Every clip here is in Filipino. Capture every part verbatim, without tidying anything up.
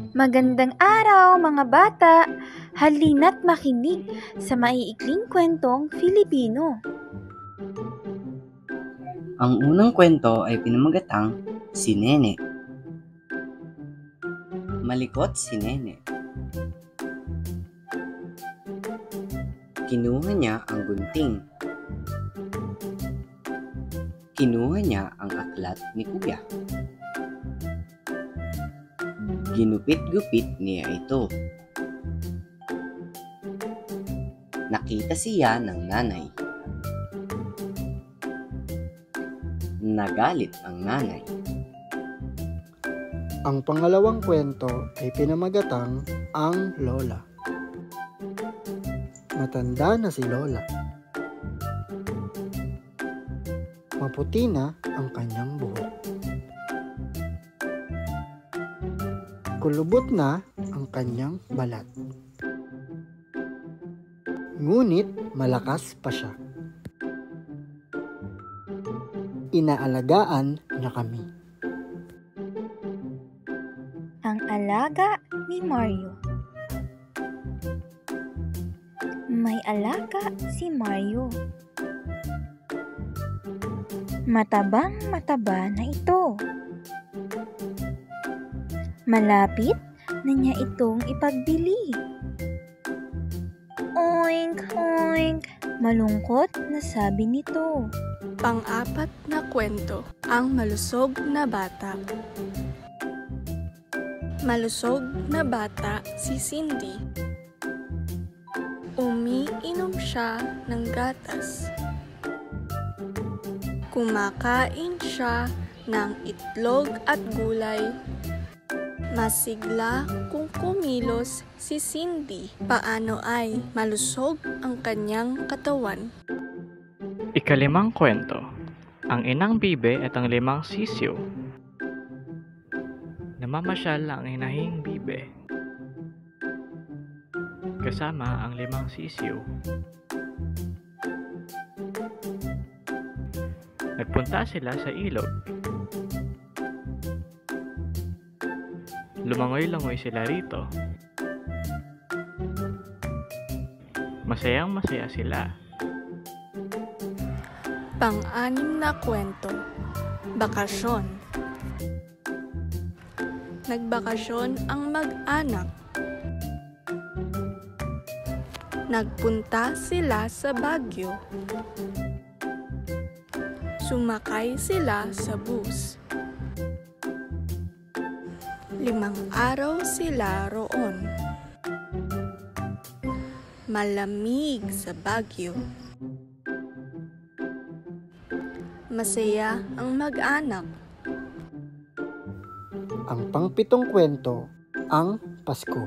Magandang araw mga bata! Halina't makinig sa maiikling kwentong Filipino. Ang unang kwento ay pinamagatang Si Nene. Malikot si Nene. Kinuha niya ang gunting. Kinuha niya ang aklat ni Kuya. Ginupit-gupit niya ito. Nakita siya ng nanay. Nagalit ang nanay. Ang pangalawang kwento ay pinamagatang Ang Lola. Matanda na si Lola. Maputi na ang kanyang buhok. Kulubot na ang kanyang balat. Ngunit malakas pa siya. Inaalagaan niya kami. Ang alaga ni Mario. May alaga si Mario. Matabang mataba na ito. Malapit na niya itong ipagbili. Oink, oink, malungkot na sabi nito. Pang-apat na kwento, Ang Malusog na Bata. Malusog na bata si Cindy. Umiinom siya ng gatas. Kumakain siya ng itlog at gulay. Masigla kung kumilos si Cindy. Paano ay malusog ang kanyang katawan? Ikalimang kwento, Ang Inang Bibe at ang Limang Sisiw. Namamasyal ang inahing bibe kasama ang limang sisiw. Nagpunta sila sa ilog. Lumangoy-langoy sila rito. Masayang masaya sila. Pang-anim na kwento, Bakasyon. Nagbakasyon ang mag-anak. Nagpunta sila sa Baguio. Sumakay sila sa bus. Limang araw sila roon. Malamig sa Baguio. Masaya ang mag-anak. Ang pangpitong kwento, Ang Pasko.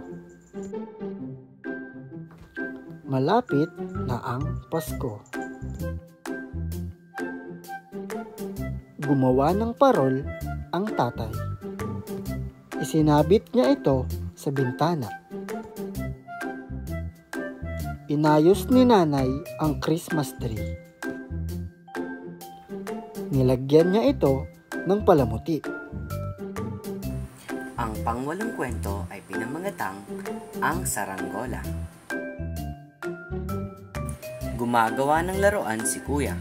Malapit na ang Pasko. Gumawa ng parol ang tatay. Isinabit niya ito sa bintana. Inayos ni nanay ang Christmas tree. Nilagyan niya ito ng palamuti. Ang pangwalong kwento ay pinamagatang Ang Saranggola. Gumagawa ng laruan si Kuya.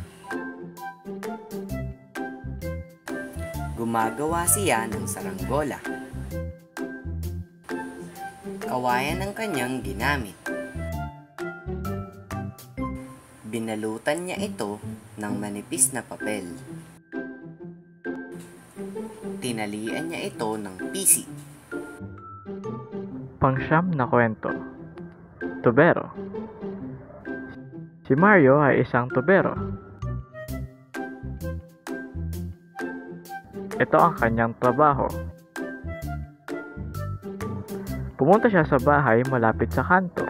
Gumagawa siya ng saranggola. Kawayan ang kanyang ginamit. Binalutan niya ito ng manipis na papel. Tinalian niya ito ng pisi. Pangsyam na kwento, Tubero. Si Mario ay isang tubero. Ito ang kanyang trabaho. Pumunta siya sa bahay malapit sa kanto.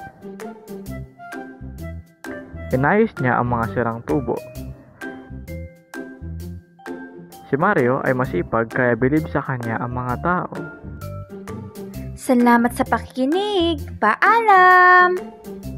Inayos niya ang mga sirang tubo. Si Mario ay masipag kaya bilib sa kanya ang mga tao. Salamat sa pakikinig. Paalam!